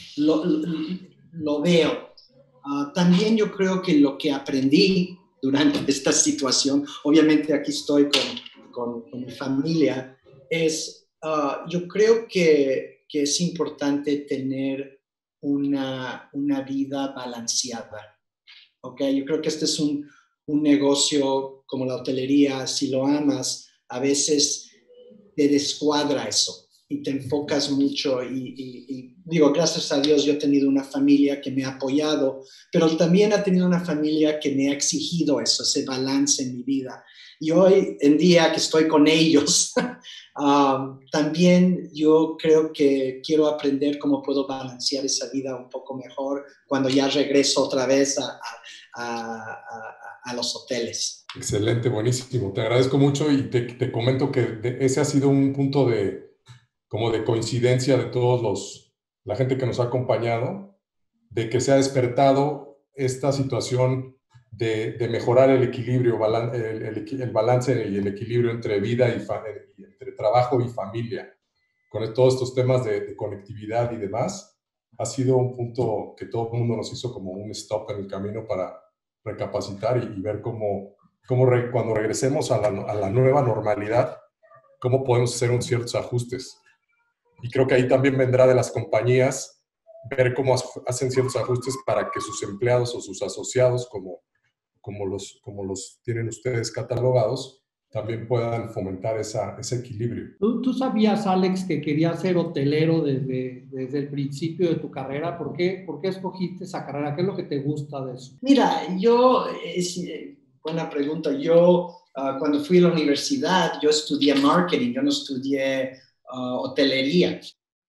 Lo veo. También yo creo que lo que aprendí durante esta situación, obviamente aquí estoy con mi familia, es yo creo que es importante tener una vida balanceada, ¿ok? Yo creo que este es un negocio como la hotelería, si lo amas, a veces te descuadra eso y te enfocas mucho y digo, gracias a Dios yo he tenido una familia que me ha apoyado, pero también he tenido una familia que me ha exigido eso, ese balance en mi vida. Y hoy en día que estoy con ellos, también yo creo que quiero aprender cómo puedo balancear esa vida un poco mejor cuando ya regreso otra vez a los hoteles. Excelente, buenísimo. Te agradezco mucho y te comento que ese ha sido un punto como de coincidencia de la gente que nos ha acompañado, de que se ha despertado esta situación de mejorar el equilibrio, el balance y el equilibrio entre vida y entre trabajo y familia. Con todos estos temas de conectividad y demás, ha sido un punto que todo el mundo nos hizo como un stop en el camino para recapacitar y ver cuando regresemos a la nueva normalidad, cómo podemos hacer ciertos ajustes. Y creo que ahí también vendrá de las compañías ver cómo hacen ciertos ajustes para que sus empleados o sus asociados, como los tienen ustedes catalogados, también puedan fomentar ese equilibrio. ¿Tú sabías, Alex, que querías ser hotelero desde el principio de tu carrera? ¿Por qué escogiste esa carrera? ¿Qué es lo que te gusta de eso? Mira, buena pregunta. Yo, cuando fui a la universidad, yo estudié marketing, yo no estudié hotelería.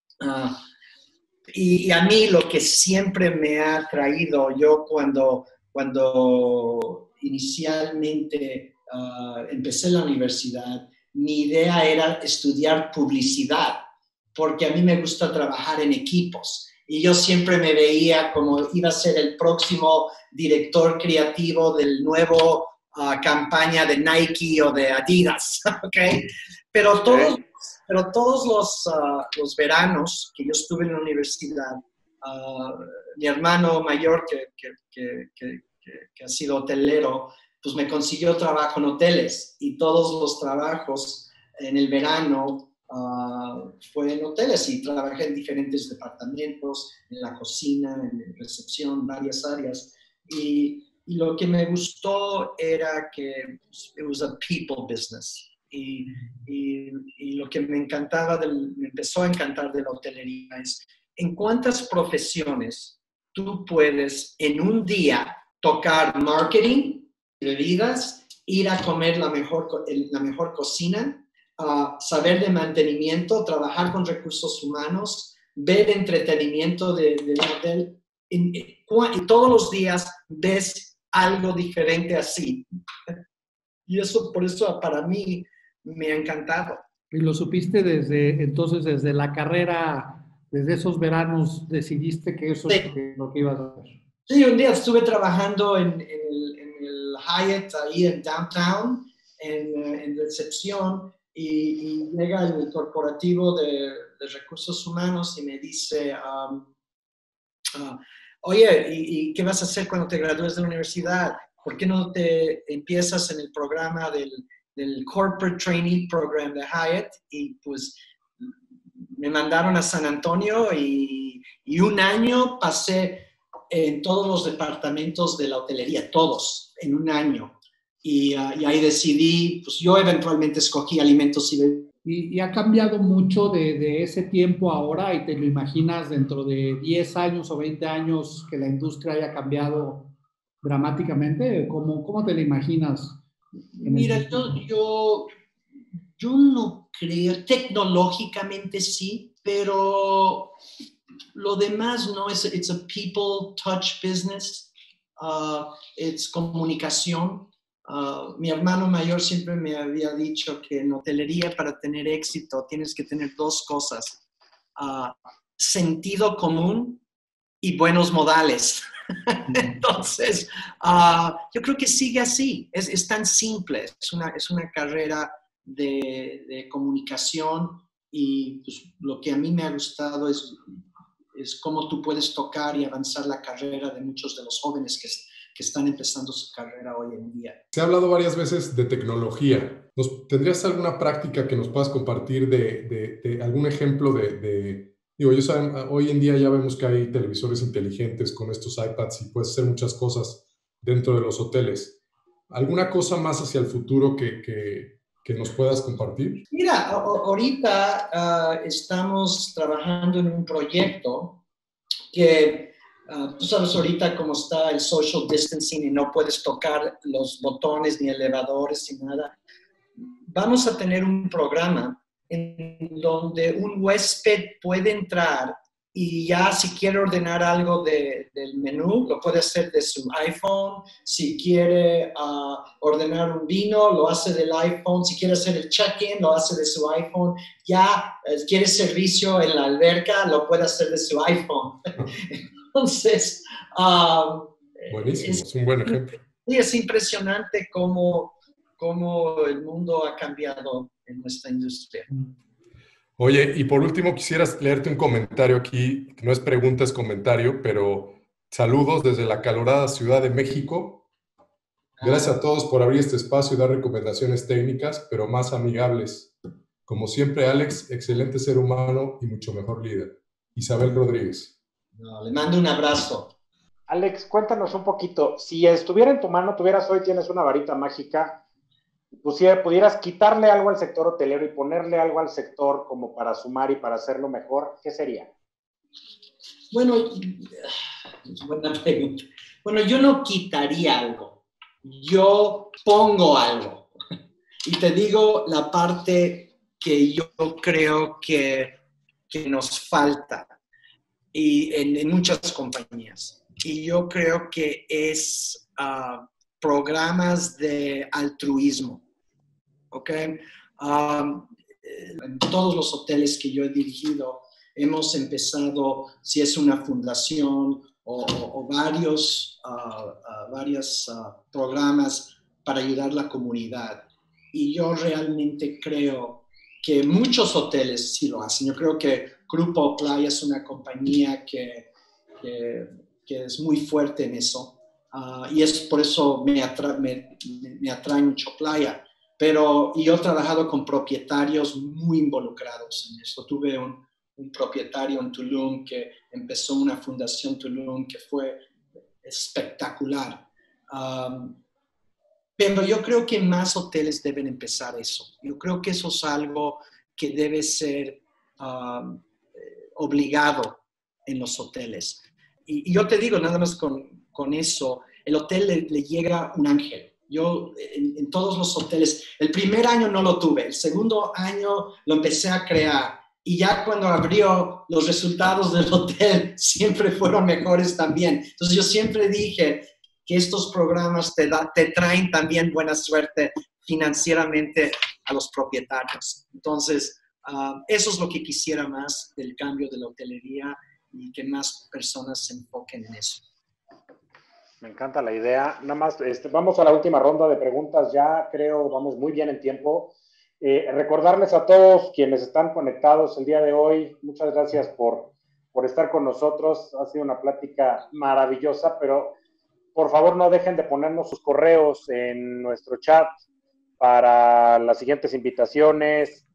Y a mí lo que siempre me ha traído, yo cuando inicialmente empecé la universidad, mi idea era estudiar publicidad, porque a mí me gusta trabajar en equipos. Y yo siempre me veía como iba a ser el próximo director creativo del nuevo campaña de Nike o de Adidas, ¿ok? Pero todos los veranos que yo estuve en la universidad, mi hermano mayor, que ha sido hotelero, pues me consiguió trabajo en hoteles, y todos los trabajos en el verano fue en hoteles, y trabajé en diferentes departamentos, en la cocina, en recepción, varias áreas. Y lo que me gustó era que it was a people business. Y lo que me empezó a encantar de la hotelería es en cuántas profesiones tú puedes en un día tocar marketing, bebidas, ir a comer la mejor cocina, saber de mantenimiento, trabajar con recursos humanos, ver entretenimiento del hotel, y todos los días ves algo diferente así. Y eso, por eso para mí me ha encantado. ¿Y lo supiste desde la carrera, desde esos veranos, decidiste que eso es lo que ibas a hacer? Sí, un día estuve trabajando en el Hyatt, ahí en Downtown, en recepción, y llega el corporativo de recursos humanos y me dice, oye, ¿y qué vas a hacer cuando te gradúes de la universidad? ¿Por qué no te empiezas en el programa del Corporate Trainee Program de Hyatt? Y pues me mandaron a San Antonio y un año pasé en todos los departamentos de la hotelería, todos, en un año. Y ahí decidí, pues yo eventualmente escogí alimentos y bebidas. ¿Y ha cambiado mucho de ese tiempo ahora, y te lo imaginas dentro de 10 años o 20 años que la industria haya cambiado dramáticamente? ¿Cómo te lo imaginas? Mira, yo no creo, tecnológicamente sí, pero lo demás no es, it's a people touch business, it's comunicación. Mi hermano mayor siempre me había dicho que en hotelería, para tener éxito tienes que tener dos cosas, sentido común y buenos modales. Entonces, yo creo que sigue así, es tan simple, es una carrera de comunicación, y pues, lo que a mí me ha gustado es cómo tú puedes tocar y avanzar la carrera de muchos de los jóvenes que están empezando su carrera hoy en día. Se ha hablado varias veces de tecnología. ¿Tendrías alguna práctica que nos puedas compartir de algún ejemplo hoy en día ya vemos que hay televisores inteligentes con estos iPads y puedes hacer muchas cosas dentro de los hoteles? ¿Alguna cosa más hacia el futuro que nos puedas compartir? Mira, ahorita estamos trabajando en un proyecto que tú sabes ahorita cómo está el social distancing y no puedes tocar los botones ni elevadores ni nada. Vamos a tener un programa en donde un huésped puede entrar y ya si quiere ordenar algo del menú, lo puede hacer de su iPhone. Si quiere ordenar un vino, lo hace del iPhone. Si quiere hacer el check-in, lo hace de su iPhone. Ya quiere servicio en la alberca, lo puede hacer de su iPhone. Entonces, buenísimo, es un buen ejemplo. Y es impresionante cómo el mundo ha cambiado en nuestra industria. Oye, y por último quisiera leerte un comentario aquí, que no es pregunta, es comentario, pero saludos desde la acalorada Ciudad de México. Gracias a todos por abrir este espacio y dar recomendaciones técnicas, pero más amigables. Como siempre, Alex, excelente ser humano y mucho mejor líder. Isabel Rodríguez. No, le mando un abrazo. Alex, cuéntanos un poquito, si estuviera en tu mano, tienes una varita mágica, pudieras quitarle algo al sector hotelero y ponerle algo al sector como para sumar y para hacerlo mejor, ¿qué sería? Bueno, buena pregunta. Bueno, yo no quitaría algo, yo pongo algo. Y te digo la parte que yo creo que nos falta y en muchas compañías. Y yo creo que es programas de altruismo. ¿Ok? En todos los hoteles que yo he dirigido, hemos empezado, si es una fundación o varios programas para ayudar a la comunidad. Y yo realmente creo que muchos hoteles sí lo hacen. Yo creo que Grupo Playa es una compañía que es muy fuerte en eso. Y es por eso me atrae mucho Playa. Pero yo he trabajado con propietarios muy involucrados en esto. Tuve un propietario en Tulum que empezó una fundación Tulum que fue espectacular. Pero yo creo que más hoteles deben empezar eso. Yo creo que eso es algo que debe ser obligado en los hoteles. Y yo te digo, nada más con eso, el hotel le llega un ángel. Yo en todos los hoteles, el primer año no lo tuve, el segundo año lo empecé a crear y ya cuando abrió los resultados del hotel siempre fueron mejores también. Entonces yo siempre dije que estos programas te traen también buena suerte financieramente a los propietarios. Entonces eso es lo que quisiera más del cambio de la hotelería y que más personas se enfoquen en eso. Me encanta la idea. Nada más, vamos a la última ronda de preguntas. Ya creo, vamos muy bien en tiempo. Recordarles a todos quienes están conectados el día de hoy, muchas gracias por estar con nosotros. Ha sido una plática maravillosa, pero por favor no dejen de ponernos sus correos en nuestro chat para las siguientes invitaciones,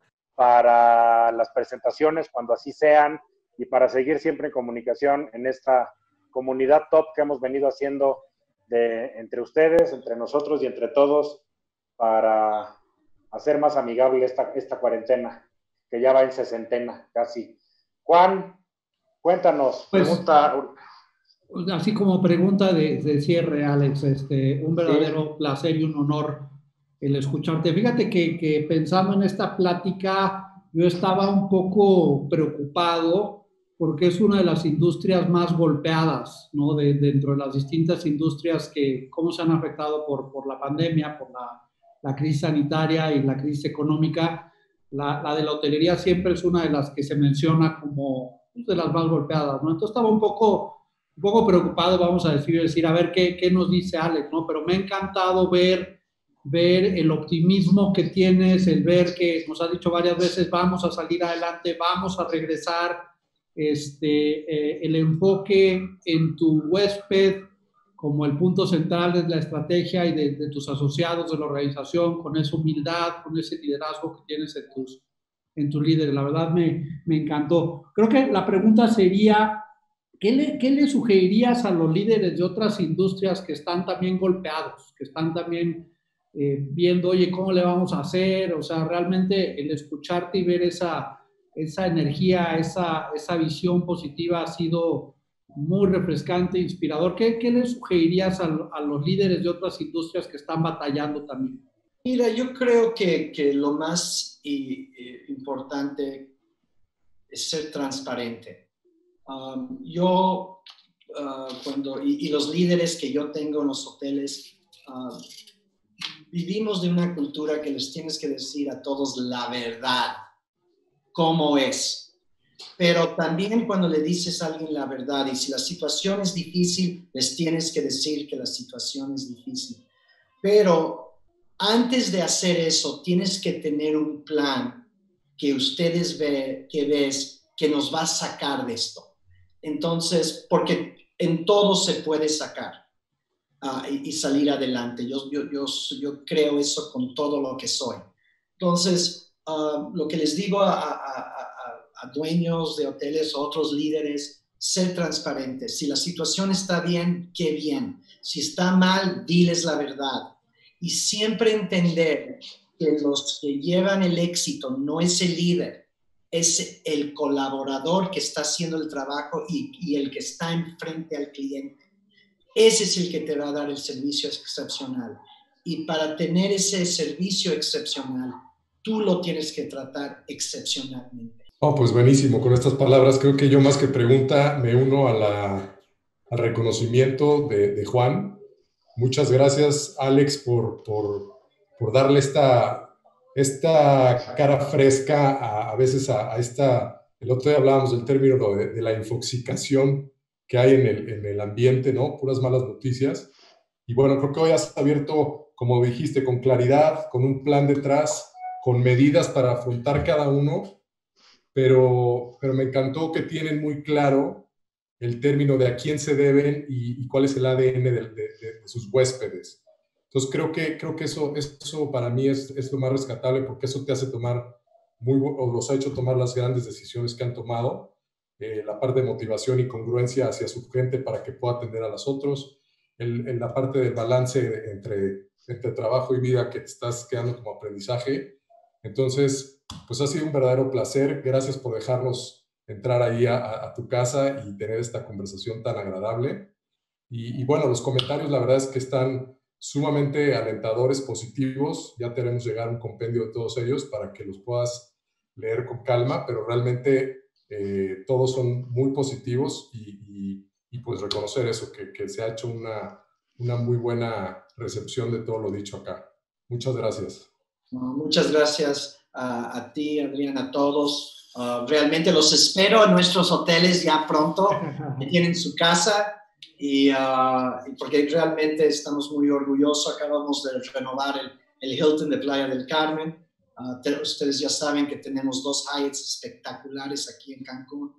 para las presentaciones, cuando así sean, y para seguir siempre en comunicación en esta comunidad top que hemos venido haciendo entre ustedes, entre nosotros y entre todos para hacer más amigable esta cuarentena, que ya va en sesentena casi. Juan, cuéntanos. Pues, pregunta. Así como pregunta de cierre, Alex, un verdadero placer y un honor el escucharte. Fíjate que pensando en esta plática, yo estaba un poco preocupado porque es una de las industrias más golpeadas, ¿no? Dentro de las distintas industrias que cómo se han afectado por la pandemia, por la crisis sanitaria y la crisis económica. La de la hotelería siempre es una de las que se menciona como de las más golpeadas, ¿no? Entonces estaba un poco preocupado, vamos a decir, a ver qué nos dice Alex, ¿no? Pero me ha encantado ver el optimismo que tienes, el ver que nos has dicho varias veces, vamos a salir adelante, vamos a regresar, el enfoque en tu huésped como el punto central de la estrategia y de tus asociados de la organización, con esa humildad, con ese liderazgo que tienes en tus líderes. La verdad me encantó. Creo que la pregunta sería, ¿qué le sugerirías a los líderes de otras industrias que están también golpeados, que están también viendo, oye, ¿cómo le vamos a hacer? O sea, realmente el escucharte y ver esa energía, esa visión positiva ha sido muy refrescante, inspirador. ¿Qué le sugerirías a los líderes de otras industrias que están batallando también? Mira, yo creo que lo más importante es ser transparente. Y los líderes que yo tengo en los hoteles, vivimos de una cultura que les tienes que decir a todos la verdad, cómo es. Pero también cuando le dices a alguien la verdad, y si la situación es difícil, les tienes que decir que la situación es difícil. Pero antes de hacer eso, tienes que tener un plan que ustedes ves que nos va a sacar de esto. Entonces, porque en todo se puede sacar y salir adelante. Yo creo eso con todo lo que soy. Entonces, lo que les digo a dueños de hoteles o otros líderes, ser transparentes. Si la situación está bien, qué bien. Si está mal, diles la verdad. Y siempre entender que los que llevan el éxito no es el líder, es el colaborador que está haciendo el trabajo y el que está enfrente al cliente. Ese es el que te va a dar el servicio excepcional. Y para tener ese servicio excepcional, tú lo tienes que tratar excepcionalmente. Oh, pues buenísimo. Con estas palabras, creo que yo más que pregunta me uno al reconocimiento de Juan. Muchas gracias, Alex, por darle esta cara fresca a veces a esta... El otro día hablábamos del término de la infoxicación que hay en el ambiente, ¿no? Puras malas noticias. Y bueno, creo que hoy has abierto, como dijiste, con claridad, con un plan detrás, con medidas para afrontar cada uno, pero me encantó que tienen muy claro el término de a quién se deben y cuál es el ADN de sus huéspedes. Entonces creo que eso para mí es lo más rescatable, porque eso te hace tomar o los ha hecho tomar las grandes decisiones que han tomado, la parte de motivación y congruencia hacia su gente para que pueda atender a los otros, en la parte del balance entre trabajo y vida que te estás quedando como aprendizaje. Entonces, pues ha sido un verdadero placer. Gracias por dejarnos entrar ahí a tu casa y tener esta conversación tan agradable. Y bueno, los comentarios la verdad es que están sumamente alentadores, positivos. Ya te haremos llegar un compendio de todos ellos para que los puedas leer con calma, pero realmente todos son muy positivos y pues reconocer eso, que se ha hecho una muy buena recepción de todo lo dicho acá. Muchas gracias. Muchas gracias a ti, Adrián, a todos. Realmente los espero en nuestros hoteles ya pronto, que tienen su casa. Y porque realmente estamos muy orgullosos. Acabamos de renovar el Hilton de Playa del Carmen. Ustedes ya saben que tenemos 2 Hyatts espectaculares aquí en Cancún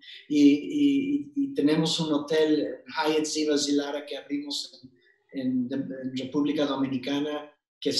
y tenemos un hotel, Hyatt Ziva Zilara, que abrimos en República Dominicana, que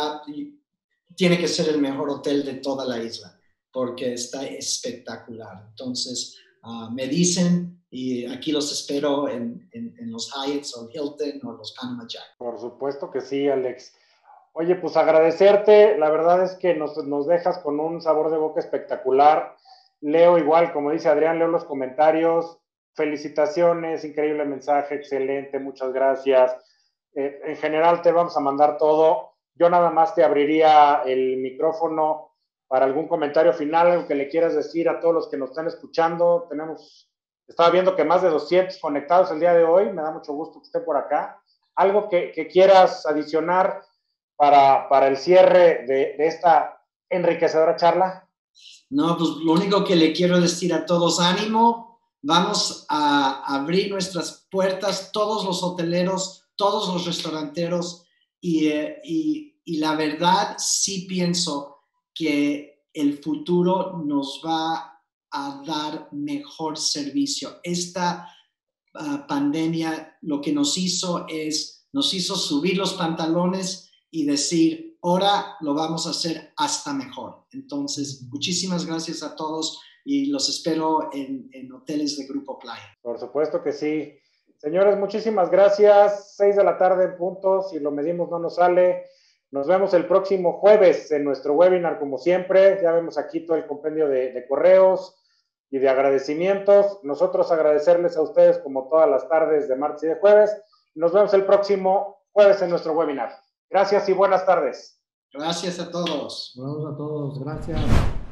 tiene que ser el mejor hotel de toda la isla porque está espectacular. Entonces me dicen, y aquí los espero en los Hyatts o Hilton o los Panama Jack. Por supuesto que sí, Alex. Oye, pues agradecerte. La verdad es que nos dejas con un sabor de boca espectacular. Leo igual, como dice Adrián, leo los comentarios. Felicitaciones, increíble mensaje, excelente, muchas gracias. En general te vamos a mandar todo. Yo nada más te abriría el micrófono para algún comentario final, algo que le quieras decir a todos los que nos están escuchando. Estaba viendo que más de 200 conectados el día de hoy. Me da mucho gusto que esté por acá. Algo que quieras adicionar para el cierre de esta enriquecedora charla. No, pues lo único que le quiero decir a todos, ánimo. Vamos a abrir nuestras puertas, todos los hoteleros, todos los restauranteros, y la verdad sí pienso que el futuro nos va a dar mejor servicio. Esta pandemia lo que nos hizo subir los pantalones y decir, ahora lo vamos a hacer hasta mejor. Entonces, muchísimas gracias a todos y los espero en hoteles de Grupo Playa. Por supuesto que sí. Señores, muchísimas gracias. 6 de la tarde en punto. Si lo medimos no nos sale. Nos vemos el próximo jueves en nuestro webinar, como siempre. Ya vemos aquí todo el compendio de correos y de agradecimientos. Nosotros agradecerles a ustedes como todas las tardes de martes y de jueves. Nos vemos el próximo jueves en nuestro webinar. Gracias y buenas tardes. Gracias a todos. Buenas a todos. Gracias.